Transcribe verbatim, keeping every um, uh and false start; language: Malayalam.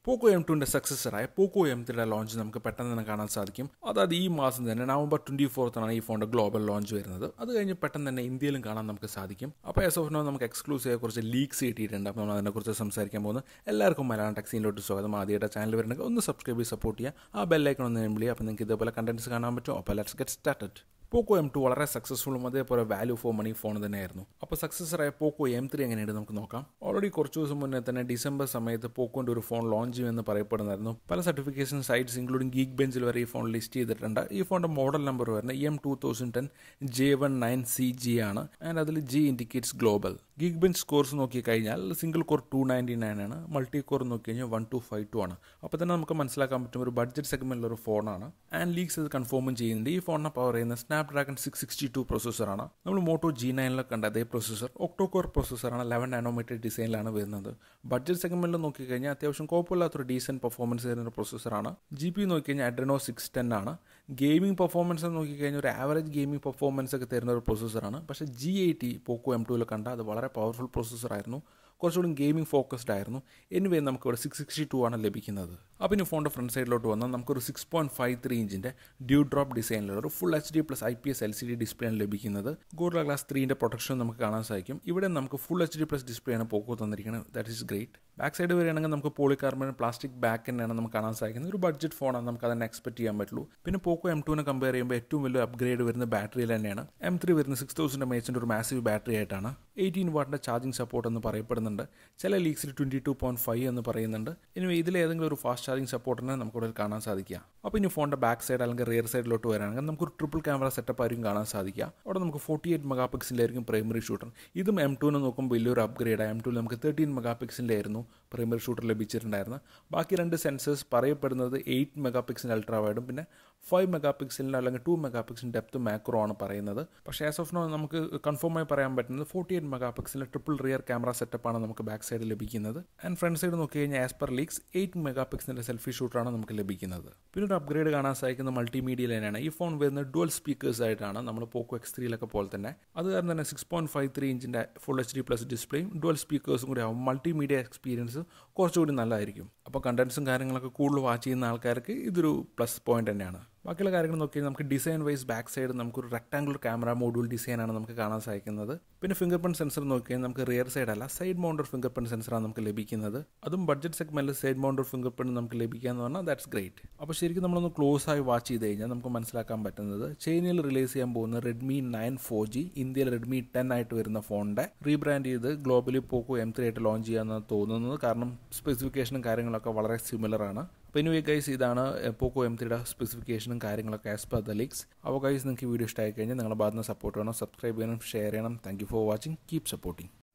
Poco M two ന്റെ സക്സസറായ Poco M three ലോഞ്ച് നമുക്ക് പെട്ടെന്ന് തന്നെ കാണാൻ സാധിക്കും. അതായത് ഈ മാസം തന്നെ നവംബർ ട്വന്റി ഫോർത്ത് ആണ് ഈ ഫോണിന്റെ ഗ്ലോബൽ ലോഞ്ച് വരുന്നത്. അത് കഴിഞ്ഞ് പെട്ടെന്ന് തന്നെ ഇന്ത്യയിലും കാണാൻ നമുക്ക് സാധിക്കും. അപ്പോൾ ആസ് ഓഫ് നൗ നമുക്ക് എക്സ്ക്ലൂസീവ് കുറച്ച് ലീക്സ് കിട്ടിയിട്ടുണ്ട്. അപ്പോൾ നമ്മൾ അതിനെക്കുറിച്ച് സംസാരിക്കാൻ പോകുന്നത്. എല്ലാവർക്കും മലയാളം ടെക്സിലോട്ട് സ്വാഗതം. ആദ്യമായിട്ട് ചാനൽ വരുന്നെങ്കിൽ ഒന്ന് സബ്സ്ക്രൈബ് ചെയ്ത് സപ്പോർട്ട് ചെയ്യുക. ആ ബെല്ലൈക്കൺ ഒന്ന് എനേബിൾ ചെയ്യുക. അപ്പോൾ നിങ്ങൾക്ക് ഇതേപോലെ കണ്ടന്റ്സ് കാണാൻ പറ്റും. അപ്പോൾ let's get started. Poco M two വളരെ സക്സസ്ഫുള്ളും അതേപോലെ വാല്യൂ ഫോർ മണി ഫോൺ തന്നെയായിരുന്നു. അപ്പോൾ സക്സസറായ Poco M three എങ്ങനെയുണ്ട് നമുക്ക് നോക്കാം. ഓൾറെഡി കുറച്ച് ദിവസം മുന്നേ തന്നെ ഡിസംബർ സമയത്ത് പോക്കോന്റെ ഒരു ഫോൺ ലോഞ്ച് ചെയ്യുമെന്ന് പറയപ്പെടുന്നായിരുന്നു. പല സർട്ടിഫിക്കേഷൻ സൈറ്റ്സ് ഇൻക്ലൂഡിംഗ് ഗീക്ക് ബെഞ്ചിൽ വരെ ഈ ഫോൺ ലിസ്റ്റ് ചെയ്തിട്ടുണ്ട്. ഈ ഫോണിന്റെ മോഡൽ നമ്പർ വരുന്നത് M two thousand ten J one nine C G ആണ്. ആൻഡ് അതിൽ G indicates global. Geekbench scores നോക്കി കഴിഞ്ഞാൽ single core two ninety nine ആണ്, മൾട്ടി കോർ നോക്കി കഴിഞ്ഞാൽ വൺ ടു ഫൈവ് ടു ആണ്. അപ്പോൾ തന്നെ നമുക്ക് മനസ്സിലാക്കാൻ പറ്റും ഒരു ബഡ്ജറ്റ് സെഗ്മെന്റിലൊരു ഫോണാണ്. ആൻഡ് ലീക്സ് ഇത് കൺഫേമും ചെയ്യുന്നുണ്ട്. ഈ ഫോണിനെ പവർ ചെയ്യുന്ന സ്നാപ്ഡ്രാഗൺ സിക്സ് സിക്സ്റ്റി ടു പ്രൊസസ്സറാണ്. നമ്മൾ മോട്ടോ ജി നയനിലൊക്കെ കണ്ട അതേ പ്രൊസസ്സർ ഒക്ടോ കോർ പ്രൊസസ്സറാണ്. ലെവൻ നാനോമീറ്റർ ഡിസൈനിലാണ് വരുന്നത്. ബഡ്ജറ്റ് സെഗ്മെന്റിൽ നോക്കിക്കഴിഞ്ഞാൽ അത്യാവശ്യം കുഴപ്പമില്ലാത്തൊരു ഡീസെന്റ് പെർഫോമൻസ് തരുന്ന പ്രൊസസ്സറാണ്. ജി പി നോക്കിക്കഴിഞ്ഞാൽ അഡ്രനോ സിക്സ് ടെൻ ആണ്. ഗെയിമിംഗ് പെർഫോമൻസ് നോക്കിക്കഴിഞ്ഞാൽ ഒരു ആവറേജ് ഗെയിമിംഗ് പെർഫോമൻസ് ഒക്കെ തരുന്ന ഒരു പ്രൊസസ്സറാണ്. പക്ഷേ ജി എയ്റ്റി പോക്കോ എം ടൂവിൽ കണ്ട അത് വളരെ പവർഫുൾ പ്രൊസസ്സറായിരുന്നു. കുറച്ചുകൂടി ഗെയിമിംഗ് ഫോക്കസ്ഡ് ആയിരുന്നു. എനിവേ നമുക്കിവിടെ സിക്സ് സിക്സ്റ്റി ടു ആണ് ലഭിക്കുന്നത്. അപ്പോൾ ഇനി ഫോണിൻ്റെ ഫ്രണ്ട് സൈഡിലോട്ട് വന്നാൽ നമുക്കൊരു സിക്സ് പോയിന്റ് ഫൈവ് ത്രീ ഇഞ്ചിൻ്റെ ഡ്യൂ ഡ്രോപ്പ് ഡിസൈനിലുള്ള ഒരു full H D plus I P S L C D display ആണ് ലഭിക്കുന്നത്. ഗോറില്ല ഗ്ലാസ് ത്രീൻ്റെ പ്രൊട്ടക്ഷൻ നമുക്ക് കാണാൻ സാധിക്കും. ഇവിടെ നമുക്ക് full H D plus display ആണ് പോക്കോ തന്നിരിക്കുന്നത്. That is great. Back side വരികയാണെങ്കിൽ നമുക്ക് പോളികാർബൺ പ്ലാസ്റ്റിക് ബാക്ക് തന്നെയാണ് നമുക്ക് കാണാൻ സാധിക്കുന്നത്. ഒരു ബഡ്ജറ്റ് ഫോണാണ്, നമുക്ക് അതന്നെ എക്സ്പെക്ട് ചെയ്യാൻ പറ്റുള്ളൂ. പിന്നെ പോക്കോ എം ടുവിനെ കമ്പയർ ചെയ്യുമ്പോൾ ഏറ്റവും വലിയ അപ്ഗ്രേഡ് വരുന്ന ബാറ്ററിയിൽ തന്നെയാണ്. എം ത്രീ വരുന്ന സിക്സ് തൗസൻഡ് എം എച്ചിൻ്റെ ഒരു മാസീവ് ബാറ്ററി ആയിട്ടാണ്. എയ്റ്റീൻ വാട്ടിൻ്റെ ചാർജിങ് സപ്പോർട്ട് എന്ന് പറയപ്പെടുന്നുണ്ട്. ചില ലീക്സിൽ ട്വന്റി ടു പോയിന്റ് ഫൈവ് എന്ന് പറയുന്നുണ്ട്. ഇനി ഇതിൽ ഏതെങ്കിലും ഒരു ഫാസ്റ്റ് ചാർജിങ് സപ്പോർട്ടിനെ നമുക്ക് ഇവിടെ കാണാൻ സാധിക്കുക. അപ്പോൾ ഇനി ഫോണിൻ്റെ ബാക്ക് സൈഡ് അല്ലെങ്കിൽ റിയർ സൈഡിലോട്ട് വരാണെങ്കിൽ നമുക്കൊരു ട്രിപ്പിൾ ക്യാമറ സെറ്റപ്പ് ആയിരിക്കും കാണാൻ സാധിക്കുക. അവിടെ നമുക്ക് ഫോർട്ടി എയ്റ്റ് മെഗാ പിക്സലിലായിരിക്കും പ്രൈമറി ഷൂട്ടർ. ഇതും എം ടുവിനെ നോക്കുമ്പോൾ വലിയൊരു അപ്ഗ്രേഡാണ്. എം ടുവിൽ നമുക്ക് തേർട്ടീൻ മെഗാ പിക്സലിലായിരുന്നു പ്രൈമറി ഷൂട്ടർ ലഭിച്ചിട്ടുണ്ടായിരുന്നു. ബാക്കി രണ്ട് സെൻസേഴ്സ് പറയപ്പെടുന്നത് എയ്റ്റ് മെഗാ പിക്സൽ അൾട്രാ വൈഡും പിന്നെ ഫൈവ് മെഗാ പിക്സലിൻ്റെ അല്ലെങ്കിൽ two mega pixel depth macro ആണ് പറയുന്നത്. പക്ഷേ ആസ് ഓഫ് നോ നമുക്ക് കൺഫേമായി പറയാൻ പറ്റുന്നത് ഫോർട്ടി എയ്റ്റ് മെഗാ പിക്സലിൻ്റെ ട്രിപ്പിൾ റിയർ ക്യാമറ സെറ്റപ്പാണ് നമുക്ക് ബാക്ക് സൈഡ് ലഭിക്കുന്നത്. ആൻഡ് ഫ്രണ്ട് സൈഡ് നോക്കി കഴിഞ്ഞാൽ as per leaks eight mega പിക്സലിൻ്റെ സെൽഫി ഷൂട്ടറാണ് നമുക്ക് ലഭിക്കുന്നത്. പിന്നെ ഒരു അപ്ഗ്രേഡ് കാണാൻ സാധിക്കുന്ന മൾട്ടിമീഡിയ ലൈനാണ്. ഈ ഫോൺ വരുന്നത് ഡുവൽ സ്പീക്കേഴ്സ് ആയിട്ടാണ്, നമ്മൾ പോക്കോ എക്സ് ത്രീയിലൊക്കെ പോലെ തന്നെ. അത് കാരണം തന്നെ സിക്സ് പോയിന്റ് ഫൈവ് ത്രീ ഇഞ്ചിൻ്റെ ഫുൾ എച്ച് ഡി പ്ലസ് ഡിസ്പ്ലേയും ഡുവൽ സ്പീക്കേഴ്സും കൂടി ആവും. മൾട്ടിമീഡിയ എക്സ്പീരിയൻസ് കുറച്ചുകൂടി നല്ലതായിരിക്കും. അപ്പോൾ കണ്ടന്റ്സും കാര്യങ്ങളൊക്കെ കൂടുതൽ വാച്ച് ചെയ്യുന്ന ആൾക്കാർക്ക് ഇതൊരു പ്ലസ് പോയിന്റ് തന്നെയാണ്. ബാക്കിയുള്ള കാര്യങ്ങൾ നോക്കി കഴിഞ്ഞാൽ നമുക്ക് ഡിസൈൻ വൈസ് ബാക്ക് സൈഡ് നമുക്കൊരു റെക്ടാംഗുലർ ക്യാമറ മോഡ്യൂൾ ഡിസൈനാണ് നമുക്ക് കാണാൻ സാധിക്കുന്നത്. പിന്നെ ഫിംഗർ പ്രിന്റ് സെൻസർ നോക്കി കഴിഞ്ഞാൽ നമുക്ക് റിയർ സൈഡ് അല്ല സൈഡ് മൗണ്ടർ ഫിംഗർ പ്രിന്റ് സെൻസറാണ് നമുക്ക് ലഭിക്കുന്നത്. അതും ബഡ്ജറ്റ് സെഗ്മെന്റിൽ സൈഡ് മൗണ്ടർ ഫിംഗർ പ്രിന്റ് നമുക്ക് ലഭിക്കുക എന്ന് പറഞ്ഞാൽ ദാറ്റ്സ് ഗ്രേറ്റ്. അപ്പോൾ ശരിക്കും നമ്മളൊന്ന് ക്ലോസ് ആയി വാച്ച് ചെയ്ത് കഴിഞ്ഞാൽ നമുക്ക് മനസ്സിലാക്കാൻ പറ്റുന്നത് ചൈനയിൽ റിലീസ് ചെയ്യാൻ പോകുന്ന റെഡ്മി നയൻ ഫോർ ജി ഇന്ത്യയിൽ റെഡ്മി ടെൻ ആയിട്ട് വരുന്ന ഫോണിന്റെ റീബ്രാൻഡ് ചെയ്ത് ഗ്ലോബലി പോക്കോ എം ത്രീ ആയിട്ട് ലോഞ്ച് ചെയ്യാമെന്നാണ് തോന്നുന്നത്. കാരണം സ്പെസിഫിക്കേഷനും കാര്യങ്ങളൊക്കെ വളരെ സിമിലർ ആണ്. അപ്പോൾ എനിവേ ഗൈസ് ഇതാണ് പോക്കോ എം ത്രീയുടെ സ്പെസിഫിക്കേഷനും കാര്യങ്ങളൊക്കെ ആസ് പെർ ദ ലീക്സ്. അപ്പോൾ ഗൈസ് നിങ്ങൾക്ക് വീഡിയോ ഇഷ്ടമായി കഴിഞ്ഞാൽ നിങ്ങളുടെ ഭാഗത്ത് നിന്ന് സപ്പോർട്ട് ചെയ്യണം, സബ്സ്ക്രൈബ് ചെയ്യണം, ഷെയർ ചെയ്യണം. Thank you for watching. Keep supporting.